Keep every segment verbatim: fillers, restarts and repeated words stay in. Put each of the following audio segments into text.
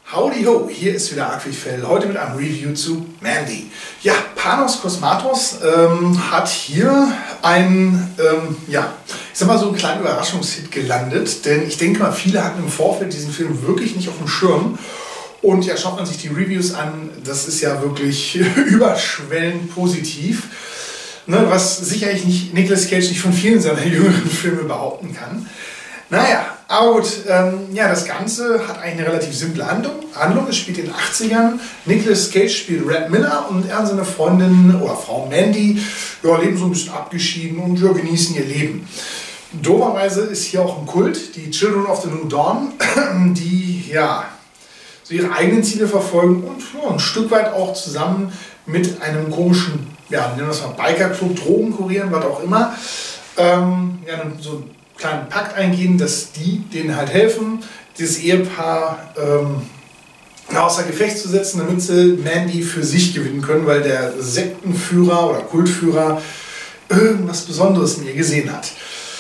Howdy ho, hier ist wieder Arkwigfell, heute mit einem Review zu Mandy. Ja, Panos Cosmatos ähm, hat hier einen, ähm, ja, ich sag mal so einen kleinen Überraschungshit gelandet, denn ich denke mal, viele hatten im Vorfeld diesen Film wirklich nicht auf dem Schirm. Und ja, schaut man sich die Reviews an, das ist ja wirklich überschwellend positiv, ne, was sicherlich nicht Nicolas Cage nicht von vielen seiner jüngeren Filme behaupten kann. Naja, aber gut, ähm, ja, das Ganze hat eigentlich eine relativ simple Handlung. Handlung. Es spielt in den achtzigern. Nicolas Cage spielt Red Miller und er und seine Freundin oder Frau Mandy ja, leben so ein bisschen abgeschieden und ja, genießen ihr Leben. Doberweise ist hier auch ein Kult, die Children of the New Dawn, die ja so ihre eigenen Ziele verfolgen und ja, ein Stück weit auch zusammen mit einem komischen, ja, nennen wir es mal Biker-Club, Drogen kurieren, was auch immer, ähm, ja, so ein kleinen Pakt eingehen, dass die denen halt helfen, dieses Ehepaar ähm, außer Gefecht zu setzen, damit sie Mandy für sich gewinnen können, weil der Sektenführer oder Kultführer irgendwas Besonderes in ihr gesehen hat.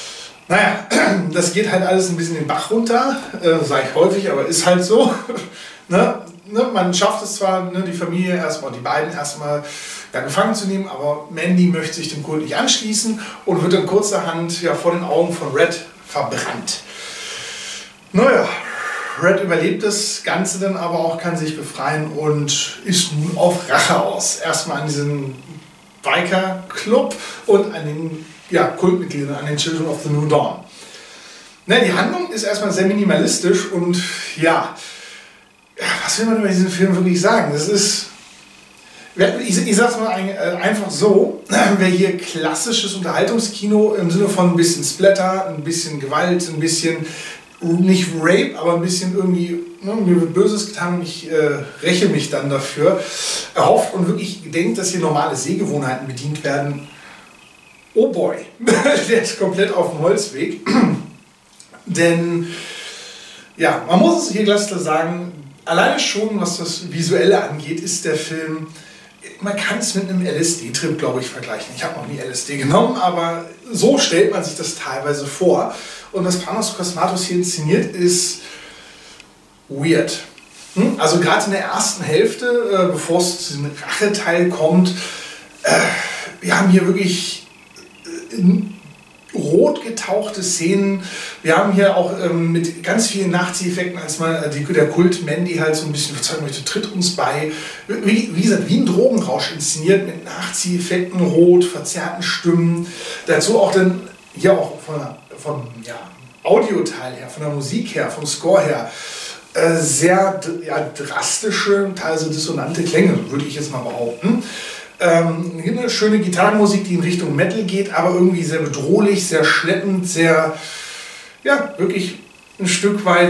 Naja, das geht halt alles ein bisschen den Bach runter, äh, sage ich häufig, aber ist halt so. ne? Ne? Man schafft es zwar, ne, die Familie erstmal, die beiden erstmal ja, gefangen zu nehmen, aber Mandy möchte sich dem Kult nicht anschließen und wird dann kurzerhand ja, vor den Augen von Red verbrannt. Naja, Red überlebt das Ganze dann aber auch, kann sich befreien und ist nun auf Rache aus. Erstmal an diesem Biker-Club und an den ja, Kultmitgliedern, an den Children of the New Dawn. Ne, die Handlung ist erstmal sehr minimalistisch und ja, was will man über diesen Film wirklich sagen? Das ist, ich, ich sage es mal einfach so, wer hier klassisches Unterhaltungskino im Sinne von ein bisschen Splatter, ein bisschen Gewalt, ein bisschen, nicht Rape, aber ein bisschen irgendwie, ne, mir wird Böses getan und ich äh, räche mich dann dafür, erhofft und wirklich denkt, dass hier normale Sehgewohnheiten bedient werden. Oh boy, der ist komplett auf dem Holzweg. Denn, ja, man muss es hier gleich sagen, alleine schon, was das Visuelle angeht, ist der Film, man kann es mit einem L S D-Trip, glaube ich, vergleichen. Ich habe noch nie L S D genommen, aber so stellt man sich das teilweise vor. Und was Panos Cosmatos hier inszeniert, ist weird. Hm? Also gerade in der ersten Hälfte, äh, bevor es zu diesem Racheteil kommt, äh, wir haben hier wirklich rot getauchte Szenen. Wir haben hier auch ähm, mit ganz vielen Nachzieheffekten, als mal äh, die, der Kult Mandy halt so ein bisschen verzeugen möchte, tritt uns bei. Wie, wie gesagt, wie ein Drogenrausch inszeniert mit Nachzieheffekten, rot, verzerrten Stimmen. Dazu auch dann hier auch von, von ja, Audioteil her, von der Musik her, vom Score her, äh, sehr ja, drastische, teilweise dissonante Klänge, würde ich jetzt mal behaupten. Ähm, eine schöne Gitarrenmusik, die in Richtung Metal geht, aber irgendwie sehr bedrohlich, sehr schleppend, sehr, ja, wirklich ein Stück weit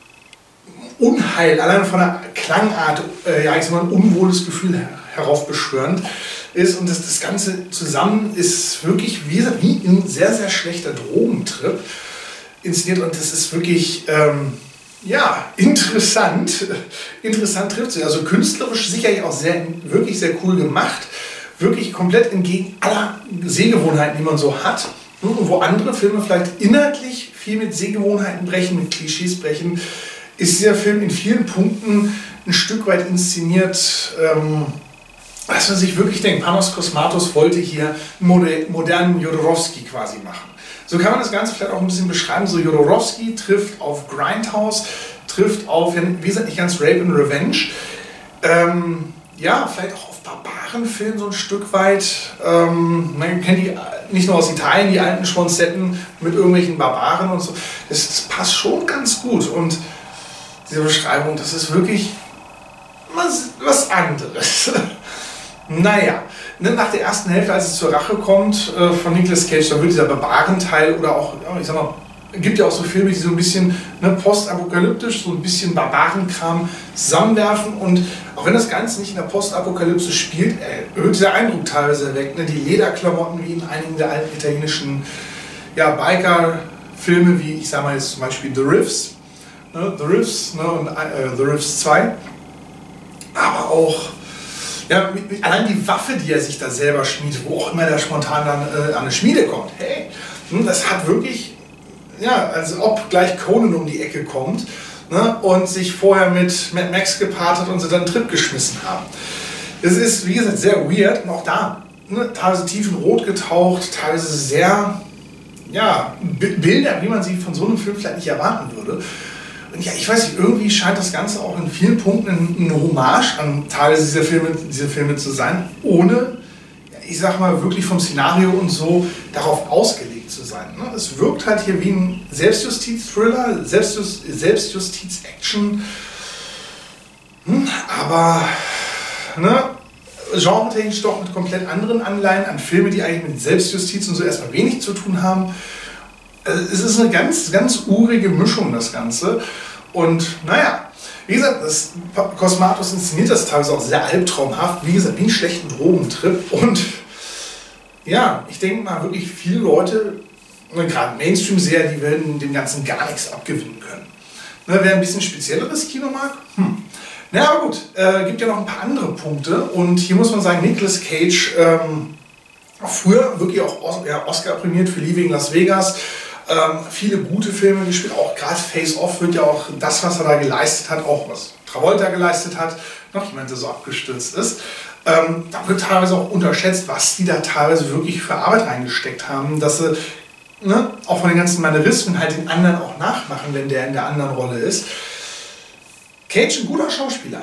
Unheil, allein von der Klangart, äh, ja, ich sag mal, ein unwohles Gefühl her heraufbeschwörend ist. Und das, das Ganze zusammen ist wirklich, wie gesagt, wie ein sehr, sehr schlechter Drogentrip inszeniert und das ist wirklich, ähm, ja, interessant. Interessant trifft sie. Also künstlerisch sicherlich auch sehr, wirklich sehr cool gemacht. Wirklich komplett entgegen aller Sehgewohnheiten, die man so hat. Und wo andere Filme vielleicht inhaltlich viel mit Sehgewohnheiten brechen, mit Klischees brechen, ist dieser Film in vielen Punkten ein Stück weit inszeniert, ähm, dass man sich wirklich denkt, Panos Cosmatos wollte hier einen modernen Jodorowsky quasi machen. So kann man das Ganze vielleicht auch ein bisschen beschreiben. So Jodorowsky trifft auf Grindhouse, trifft auf, wie gesagt, nicht ganz Rape and Revenge. Ähm, ja, vielleicht auch auf Barbarenfilm so ein Stück weit. Ähm, man kennt die nicht nur aus Italien, die alten Schmonzetten mit irgendwelchen Barbaren und so. Das, das passt schon ganz gut. Und diese Beschreibung, das ist wirklich was, was anderes. Naja, nach der ersten Hälfte, als es zur Rache kommt äh, von Nicolas Cage, da wird dieser Barbarenteil oder auch, ich sag mal, es gibt ja auch so Filme, die so ein bisschen ne, postapokalyptisch, so ein bisschen Barbarenkram zusammenwerfen und auch wenn das Ganze nicht in der Postapokalypse spielt, äh, wird der Eindruck teilweise weg. Ne? Die Lederklamotten wie in einigen der alten italienischen ja, Biker-Filme, wie ich sag mal jetzt zum Beispiel The Riffs, ne? The Riffs ne? und äh, The Riffs zwei, aber auch ja, allein die Waffe, die er sich da selber schmiedet, wo auch immer der spontan dann äh, an eine Schmiede kommt, hey, das hat wirklich, ja, als ob gleich Conan um die Ecke kommt. ne, und sich vorher mit Mad Max gepaart hat und sie dann einen Trip geschmissen haben. Es ist, wie gesagt, sehr weird und auch da, ne, teilweise tief in Rot getaucht, teilweise sehr, ja, Bilder, wie man sie von so einem Film vielleicht nicht erwarten würde. Und ja, ich weiß nicht, irgendwie scheint das Ganze auch in vielen Punkten eine Hommage an teilweise dieser Filme, dieser Filme zu sein, ohne, ich sag mal, wirklich vom Szenario und so darauf ausgelegt zu sein. Ne? Es wirkt halt hier wie ein Selbstjustiz-Thriller, Selbstjust Selbstjustiz-Action, hm, aber ne, genre-technisch doch mit komplett anderen Anleihen an Filme, die eigentlich mit Selbstjustiz und so erstmal wenig zu tun haben. Es ist eine ganz, ganz urige Mischung, das Ganze. Und naja, wie gesagt, das Cosmatos inszeniert das teilweise auch sehr albtraumhaft. Wie gesagt, wie einen schlechten Drogentrip. Und ja, ich denke mal, wirklich viele Leute, gerade Mainstream-Serien, die werden dem Ganzen gar nichts abgewinnen können. Ne, wer ein bisschen spezielleres Kino mag, hm. Na aber gut, äh, gibt ja noch ein paar andere Punkte. Und hier muss man sagen, Nicolas Cage, ähm, früher wirklich auch Os ja, Oscar prämiert für Leaving Las Vegas. Ähm, viele gute Filme gespielt, auch gerade Face Off wird ja auch das, was er da geleistet hat, auch was Travolta geleistet hat, noch jemand, der so abgestürzt ist. Ähm, da wird teilweise auch unterschätzt, was die da teilweise wirklich für Arbeit reingesteckt haben, dass sie ne, auch von den ganzen Manierismen halt den anderen auch nachmachen, wenn der in der anderen Rolle ist. Cage ein guter Schauspieler,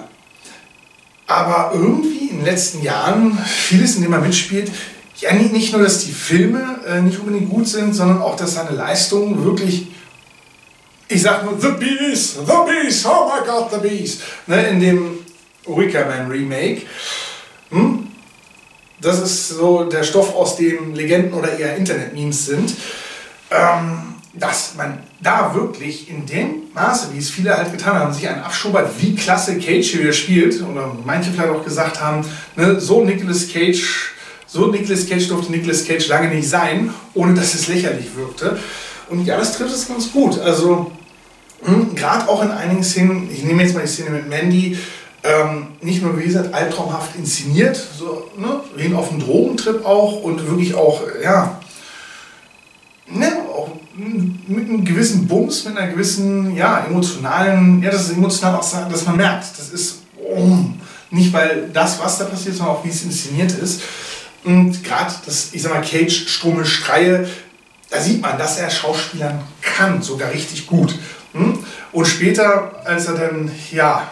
aber irgendwie in den letzten Jahren vieles, in dem er mitspielt, ja, nicht nur, dass die Filme äh, nicht unbedingt gut sind, sondern auch, dass seine Leistung wirklich, ich sag nur, The Beast, The Beast, oh my God, The Beast, ne, in dem Wicker Man Remake. Hm? Das ist so der Stoff, aus dem Legenden oder eher Internet-Memes sind. Ähm, dass man da wirklich in dem Maße, wie es viele halt getan haben, sich einen abschubert, wie klasse Cage hier spielt, oder manche vielleicht auch gesagt haben, ne, so Nicolas Cage. So Nicolas Cage durfte Nicolas Cage lange nicht sein, ohne dass es lächerlich wirkte. Und ja, das trifft es ganz gut. Also, gerade auch in einigen Szenen, ich nehme jetzt mal die Szene mit Mandy, ähm, nicht nur, wie gesagt, albtraumhaft inszeniert, so, ne, wie auf einem Drogentrip auch und wirklich auch, ja, ne, auch mit einem gewissen Bums, mit einer gewissen, ja, emotionalen, ja, das ist emotional auch, dass man merkt, das ist, oh, nicht weil das, was da passiert, sondern auch wie es inszeniert ist. Und gerade das, ich sag mal, Cage, Strummel, Streie, da sieht man, dass er Schauspielern kann, sogar richtig gut. Und später, als er dann, ja,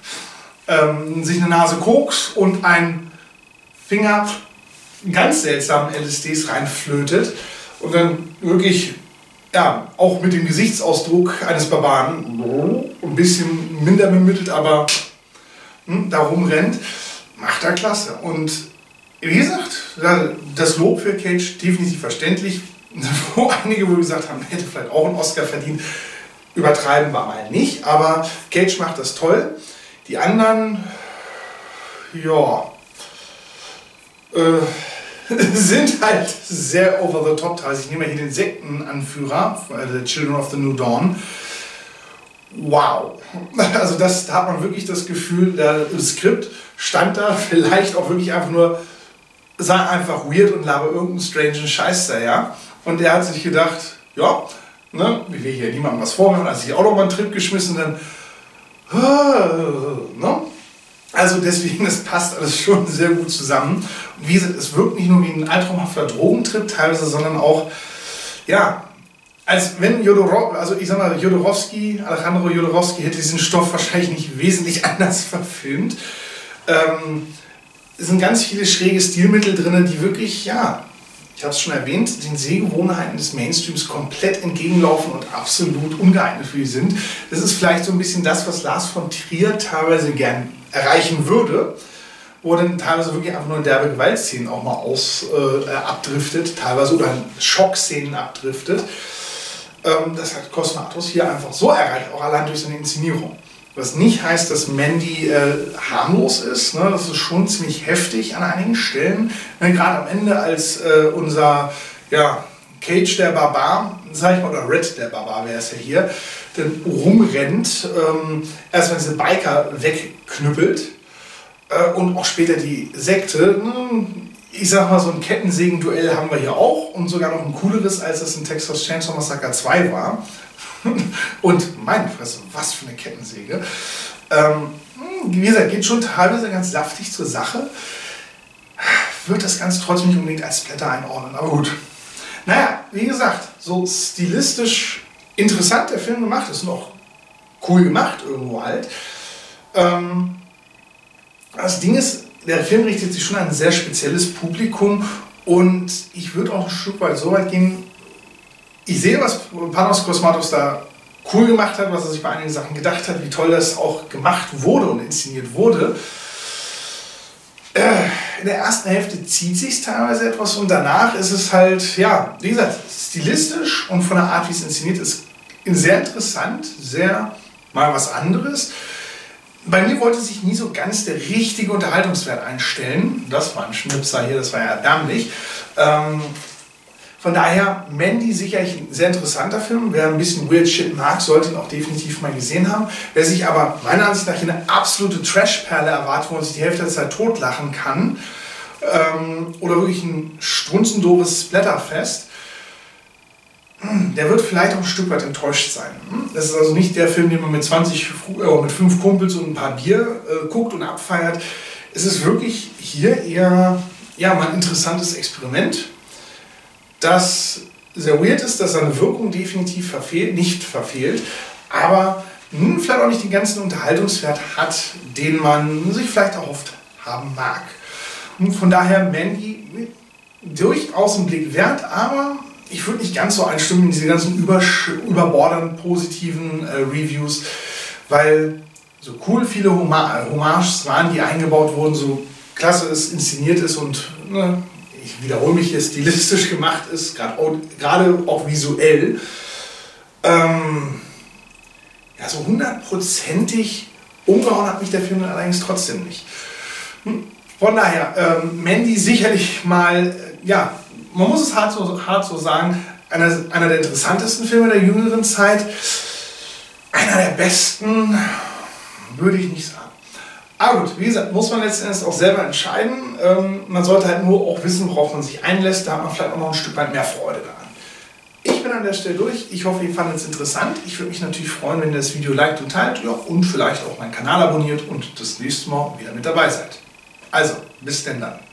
ähm, sich eine Nase Koks und ein Finger ganz seltsamen L S Ds reinflötet und dann wirklich, ja, auch mit dem Gesichtsausdruck eines Barbaren, ein bisschen minder bemittelt, aber hm, da rumrennt, macht er klasse. Und wie gesagt, das Lob für Cage definitiv verständlich. Wo einige wohl gesagt haben, hätte vielleicht auch einen Oscar verdient. Übertreiben war mal nicht, aber Cage macht das toll. Die anderen, ja, äh, sind halt sehr over the top. Also ich nehme hier den Sektenanführer, The Children of the New Dawn. Wow. Also das, da hat man wirklich das Gefühl, das Skript stand da vielleicht auch wirklich einfach nur, sei einfach weird und laber irgendeinen strangen Scheiß da, ja. Und er hat sich gedacht, ja, ne, ich will hier niemandem was vormachen, also ich auch noch mal einen Trip geschmissen, dann, ne? Also deswegen, das passt alles schon sehr gut zusammen. Und wie gesagt, es wirkt nicht nur wie ein albtraumhafter Drogentrip teilweise, sondern auch, ja, als wenn Jodorowsky, also ich sag mal, Jodorowsky, Alejandro Jodorowsky hätte diesen Stoff wahrscheinlich nicht wesentlich anders verfilmt. Ähm, es sind ganz viele schräge Stilmittel drin, die wirklich, ja, ich habe es schon erwähnt, den Sehgewohnheiten des Mainstreams komplett entgegenlaufen und absolut ungeeignet für die sind. Das ist vielleicht so ein bisschen das, was Lars von Trier teilweise gern erreichen würde, wo er dann teilweise wirklich einfach nur in derbe Gewaltszenen auch mal aus, äh, abdriftet, teilweise oder in Schockszenen abdriftet. Ähm, das hat Cosmatos hier einfach so erreicht, auch allein durch seine Inszenierung. Was nicht heißt, dass Mandy äh, harmlos ist. Ne? Das ist schon ziemlich heftig an einigen Stellen. Ne? Gerade am Ende, als äh, unser ja, Cage der Barbar, sag ich mal, oder Red der Barbar wäre es ja hier, dann rumrennt, ähm, erstmal diese Biker wegknüppelt äh, und auch später die Sekte. Ne? Ich sag mal, so ein Kettensägen-Duell haben wir hier auch und sogar noch ein cooleres, als das in Texas Chainsaw Massacre zwei war. Und meine Fresse, was für eine Kettensäge. Ähm, wie gesagt, geht schon teilweise ganz saftig zur Sache. Wird das Ganze trotzdem nicht unbedingt als Splatter einordnen, aber gut. Naja, wie gesagt, so stilistisch interessant der Film gemacht, ist noch cool gemacht irgendwo halt. Ähm, das Ding ist, der Film richtet sich schon an ein sehr spezielles Publikum und ich würde auch ein Stück weit so weit gehen, ich sehe, was Panos Cosmatos da cool gemacht hat, was er sich bei einigen Sachen gedacht hat, wie toll das auch gemacht wurde und inszeniert wurde. In der ersten Hälfte zieht sich teilweise etwas und danach ist es halt, ja, wie gesagt, stilistisch und von der Art, wie es inszeniert ist, sehr interessant, sehr mal was anderes. Bei mir wollte sich nie so ganz der richtige Unterhaltungswert einstellen. Das war ein Schnipser hier, das war ja erbärmlich. Ähm, von daher, Mandy sicherlich ein sehr interessanter Film. Wer ein bisschen Weird Shit mag, sollte ihn auch definitiv mal gesehen haben. Wer sich aber meiner Ansicht nach eine absolute Trash-Perle erwartet, wo man sich die Hälfte der Zeit totlachen kann, ähm, oder wirklich ein strunzendoofes Splatterfest, der wird vielleicht auch ein Stück weit enttäuscht sein. Das ist also nicht der Film, den man mit zwanzig, äh, mit fünf Kumpels und ein paar Bier äh, guckt und abfeiert. Es ist wirklich hier eher ja, mal ein interessantes Experiment, das sehr weird ist, dass seine Wirkung definitiv verfehlt, nicht verfehlt, aber mh, vielleicht auch nicht den ganzen Unterhaltungswert hat, den man sich vielleicht erhofft haben mag. Und von daher Mandy durchaus einen Blick wert, aber ich würde nicht ganz so einstimmen in diese ganzen überbordernden positiven äh, Reviews, weil so cool viele Hommages waren, die eingebaut wurden, so klasse es inszeniert ist und ne, ich wiederhole mich hier, stilistisch gemacht ist, gerade auch, gerade auch visuell. Ähm, ja, so hundertprozentig umgehauen hat mich der Film allerdings trotzdem nicht. Von daher, ähm, Mandy sicherlich mal, ja, man muss es hart so, hart so sagen, einer, einer der interessantesten Filme der jüngeren Zeit. Einer der besten, würde ich nicht sagen. Aber gut, wie gesagt, muss man letzten Endes auch selber entscheiden. Ähm, man sollte halt nur auch wissen, worauf man sich einlässt. Da hat man vielleicht auch noch ein Stück weit mehr Freude daran. Ich bin an der Stelle durch. Ich hoffe, ihr fandet es interessant. Ich würde mich natürlich freuen, wenn ihr das Video liked und teilt, ja, und vielleicht auch meinen Kanal abonniert und das nächste Mal wieder mit dabei seid. Also, bis denn dann.